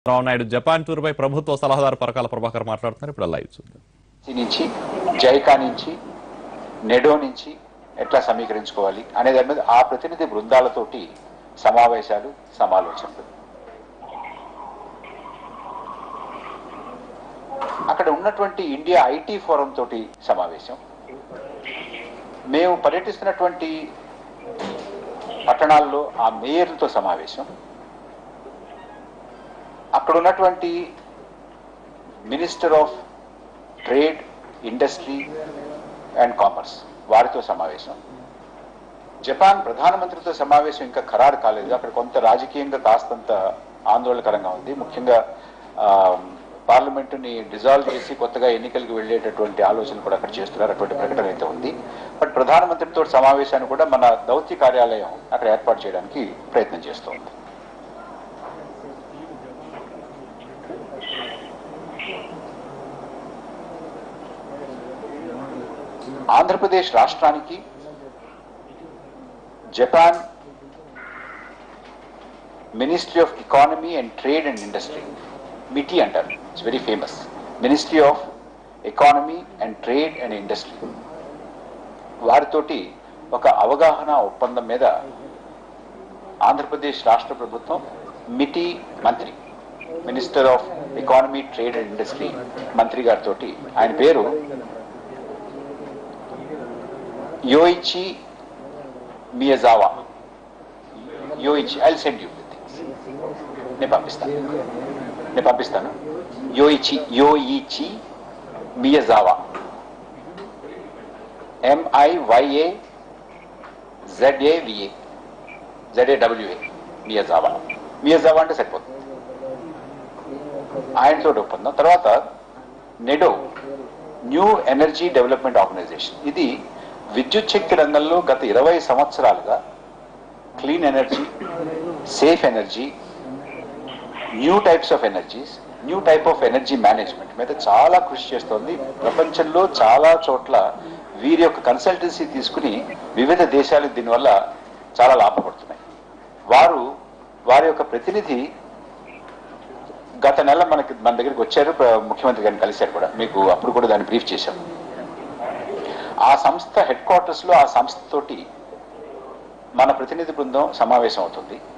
రావు Naidu Japan tour పై ప్రభుత్వ సలహాదారు పరకాల ప్రభాకర్ మాట్లాడుతున్నారు. ఇప్పుడు లైవ్ చూద్దాం. నుంచి జైకా నుంచి నెడో నుంచి ఎట్లా సమీకరించుకోవాలి అనే దాని మీద ఆ ప్రతినిధి బృందాలతోటి సమావేశాలు సమాలోచనలు. అక్కడ ఉన్నటువంటి ఇండియా ఐటీ ఫోరం తోటి సమావేశం, మేము పర్యటిస్తున్నటువంటి పట్టణాల్లో ఆ మేయర్లతో సమావేశం, అక్కడ ఉన్నటువంటి minister of trade, industry and commerce వారితో సమావేశం, జపాన్ ప్రధానమంత్రితో సమావేశం ఇంకా ఖరారు కాలేదు. అక్కడ కొంత రాజకీయంగా కాస్తంత ఆందోళనకరంగా ఉంది. ముఖ్యంగా పార్లమెంటుని డిజాల్వ్ చేసి కొత్తగా ఎన్నికలకు వెళ్ళేటటువంటి ఆలోచన కూడా అక్కడ చేస్తున్నారు. అటువంటి ప్రకటన అయితే ఉంది. బట్ ప్రధానమంత్రితో సమావేశాన్ని కూడా మన దౌత్య కార్యాలయం అక్కడ ఏర్పాటు చేయడానికి ప్రయత్నం చేస్తోంది. ఆంధ్రప్రదేశ్ రాష్ట్రానికి Japan ministry of economy and trade and industry, METI అంటారు, it's very famous, ministry of economy and trade and industry, వారితోటి ఒక అవగాహన ఒప్పందం మీద ఆంధ్రప్రదేశ్ రాష్ట్ర ప్రభుత్వం మిటి మంత్రి, minister of economy trade and industry మంత్రి గారితో, ఆయన పేరు Yoichi Miyazawa, Yoichi, I will send you the things, నేను పంపిస్తాను. యోయిచి మియాజావా, MIYAZAWA, మియాజావా అంటే సరిపోతుంది. ఆయనతో ఒప్పందం. తర్వాత NEDO, new energy development organisation, ఇది విద్యుత్ శక్తి రంగంలో గత 20 సంవత్సరాలుగా clean energy, safe energy, new types of energies, new type of energy management మీద చాలా కృషి చేస్తోంది. ప్రపంచంలో చాలా చోట్ల వీరి యొక్క కన్సల్టెన్సీ తీసుకుని వివిధ దేశాలు దీనివల్ల చాలా లాభపడుతున్నాయి. వారి యొక్క ప్రతినిధి గత నెల మన దగ్గరికి వచ్చారు, ముఖ్యమంత్రి గారిని కలిశారు కూడా, మీకు అప్పుడు కూడా దాన్ని బ్రీఫ్ చేశాము. ఆ సంస్థ హెడ్ క్వార్టర్స్ లో ఆ సంస్థతోటి మన ప్రతినిధి బృందం సమావేశం అవుతుంది.